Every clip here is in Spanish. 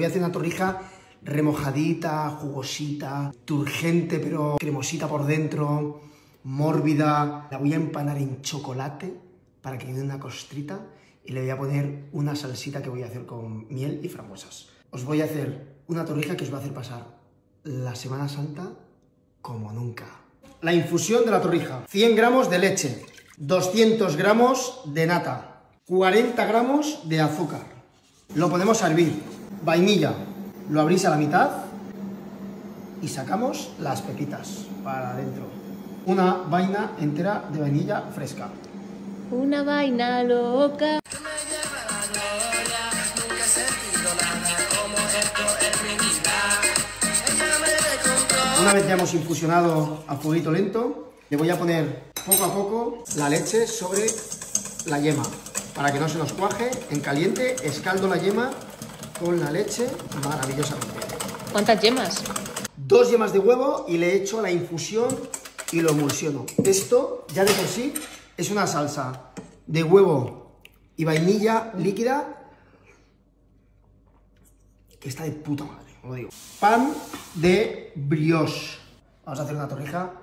Voy a hacer una torrija remojadita, jugosita, turgente pero cremosita por dentro, mórbida. La voy a empanar en chocolate para que quede una costrita y le voy a poner una salsita que voy a hacer con miel y frambuesas. Os voy a hacer una torrija que os va a hacer pasar la Semana Santa como nunca. La infusión de la torrija: 100 gramos de leche, 200 gramos de nata, 40 gramos de azúcar. Lo ponemos a hervir. Vainilla, lo abrís a la mitad y sacamos las pepitas para adentro. Una vaina entera de vainilla fresca. Una vaina loca. Una vez ya hemos infusionado a fueguito lento, le voy a poner poco a poco la leche sobre la yema para que no se nos cuaje. En caliente escaldo la yema con la leche maravillosamente. ¿Cuántas yemas? 2 yemas de huevo y le echo la infusión y lo emulsiono. Esto ya de por sí es una salsa de huevo y vainilla líquida que está de puta madre, os lo digo. Pan de brioche. Vamos a hacer una torrija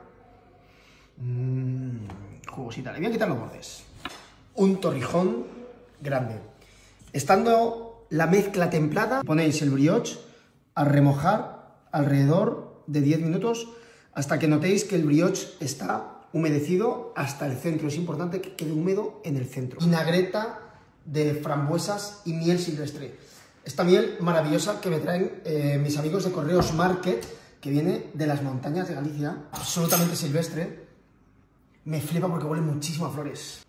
jugosita. Le voy a quitar los bordes. Un torrijón grande. Estando la mezcla templada, ponéis el brioche a remojar alrededor de 10 minutos hasta que notéis que el brioche está humedecido hasta el centro. Es importante que quede húmedo en el centro. Vinagreta de frambuesas y miel silvestre. Esta miel maravillosa que me traen mis amigos de Correos Market, que viene de las montañas de Galicia, absolutamente silvestre. Me flipa porque huele muchísimo a flores.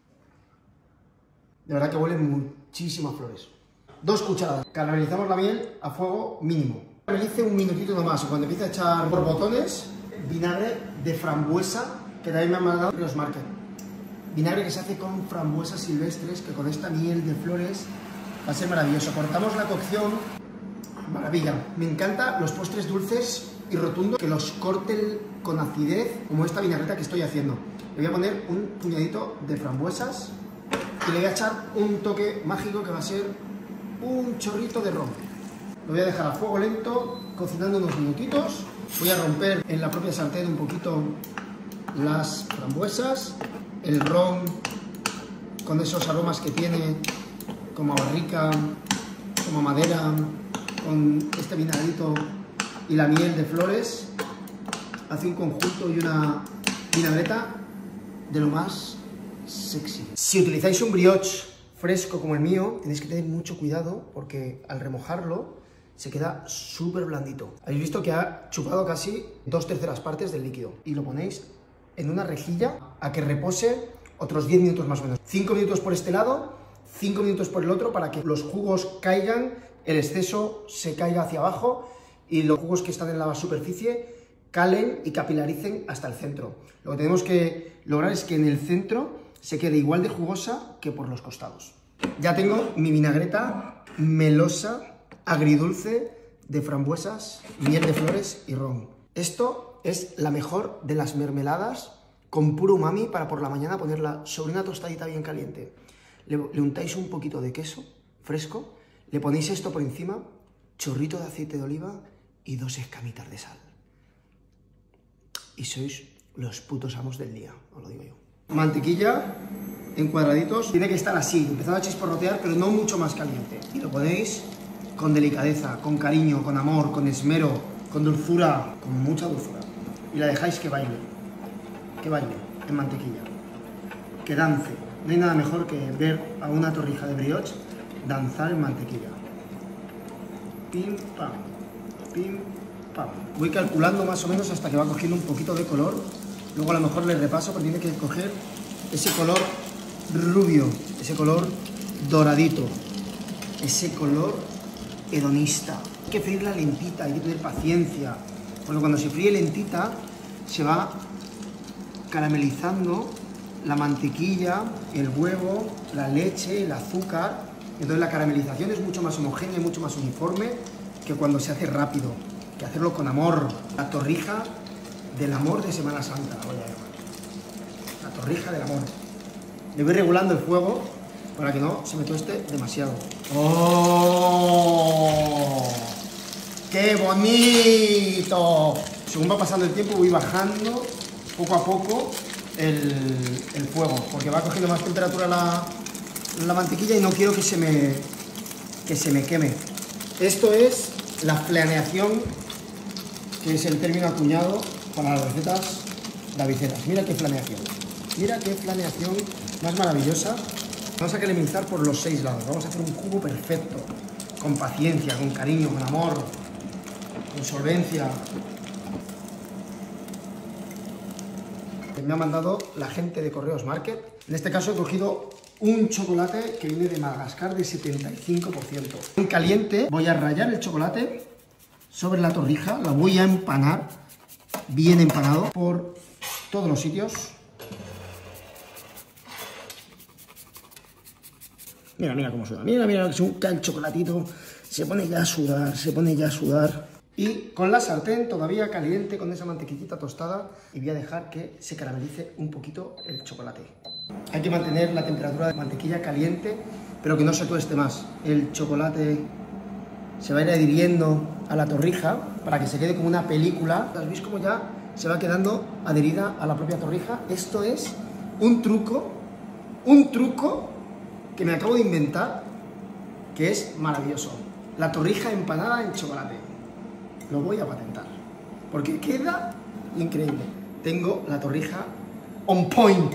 De verdad que huele muchísimo a flores. 2 cucharadas. Caramelizamos la miel a fuego mínimo. Caramelice un minutito nomás. Cuando empiece a echar borbotones, vinagre de frambuesa, que también me han mandado los Market. Vinagre que se hace con frambuesas silvestres, que con esta miel de flores va a ser maravilloso. Cortamos la cocción. Maravilla. Me encantan los postres dulces y rotundos que los corten con acidez, como esta vinagreta que estoy haciendo. Le voy a poner un puñadito de frambuesas y le voy a echar un toque mágico que va a ser un chorrito de ron. Lo voy a dejar a fuego lento, cocinando unos minutitos. Voy a romper en la propia sartén un poquito las frambuesas, el ron con esos aromas que tiene, como a barrica, como a madera, con este vinagrito y la miel de flores. Hace un conjunto y una vinagreta de lo más sexy. Si utilizáis un brioche fresco como el mío, tenéis que tener mucho cuidado porque al remojarlo se queda súper blandito. Habéis visto que ha chupado casi 2/3 partes del líquido. Y lo ponéis en una rejilla a que repose otros 10 minutos más o menos. 5 minutos por este lado, 5 minutos por el otro, para que los jugos caigan, el exceso se caiga hacia abajo y los jugos que están en la superficie calen y capilaricen hasta el centro. Lo que tenemos que lograr es que en el centro se quede igual de jugosa que por los costados. Ya tengo mi vinagreta melosa, agridulce, de frambuesas, miel de flores y ron. Esto es la mejor de las mermeladas con puro umami para por la mañana ponerla sobre una tostadita bien caliente. Le untáis un poquito de queso fresco, le ponéis esto por encima, chorrito de aceite de oliva y 2 escamitas de sal. Y sois los putos amos del día, os lo digo yo. Mantequilla en cuadraditos, tiene que estar así, empezando a chisporrotear, pero no mucho más caliente. Y lo ponéis con delicadeza, con cariño, con amor, con esmero, con dulzura, con mucha dulzura. Y la dejáis que baile en mantequilla, que dance. No hay nada mejor que ver a una torrija de brioche danzar en mantequilla. Pim, pam, pim, pam. Voy calculando más o menos hasta que va cogiendo un poquito de color. Luego a lo mejor le repaso, pero tiene que coger ese color rubio, ese color doradito, ese color hedonista. Hay que freírla lentita, hay que tener paciencia, porque cuando se fríe lentita se va caramelizando la mantequilla, el huevo, la leche, el azúcar. Entonces la caramelización es mucho más homogénea y mucho más uniforme que cuando se hace rápido, que hacerlo con amor. La torrija del amor de Semana Santa, voy a llamar. La torrija del amor. Le voy regulando el fuego para que no se me tueste demasiado. ¡Oh! ¡Qué bonito! Según va pasando el tiempo voy bajando poco a poco el fuego, porque va cogiendo más temperatura la mantequilla y no quiero que se me queme. Esto es la flaneación, que es el término acuñado para las recetas daviceras. Mira qué flaneación más maravillosa. Vamos a caramelizar por los 6 lados. Vamos a hacer un cubo perfecto, con paciencia, con cariño, con amor, con solvencia. Me ha mandado la gente de Correos Market. En este caso he cogido un chocolate que viene de Madagascar de 75%. En caliente voy a rallar el chocolate sobre la torrija, la voy a empanar, bien empanado, por todos los sitios. Mira, mira cómo suda, mira, según cae el chocolatito, se pone ya a sudar, Y con la sartén todavía caliente, con esa mantequillita tostada, y voy a dejar que se caramelice un poquito el chocolate. Hay que mantener la temperatura de mantequilla caliente, pero que no se tueste más. El chocolate se va a ir adhiriendo a la torrija para que se quede como una película. ¿Veis cómo ya se va quedando adherida a la propia torrija? Esto es un truco que me acabo de inventar, que es maravilloso. La torrija empanada en chocolate. Lo voy a patentar, porque queda increíble. Tengo la torrija on point.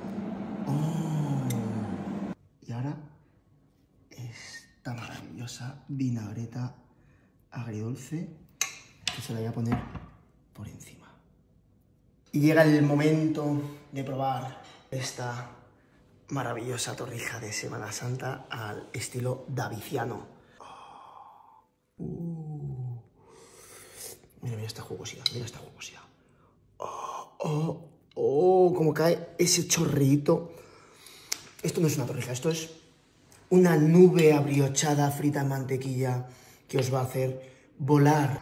Oh. Y ahora esta maravillosa vinagreta agridulce que se la voy a poner por encima. Y llega el momento de probar esta maravillosa torrija de Semana Santa al estilo daviciano. Mira, mira esta jugosidad, mira esta jugosidad. Cómo cae ese chorrito. Esto no es una torrija, esto es una nube abriochada frita en mantequilla que os va a hacer volar.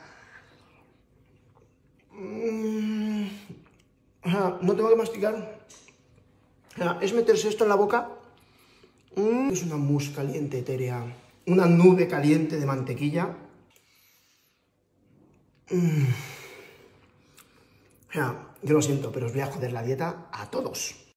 No tengo que masticar. Es meterse esto en la boca. Es una mousse caliente etérea, una nube caliente de mantequilla. Yo lo siento, pero os voy a joder la dieta a todos.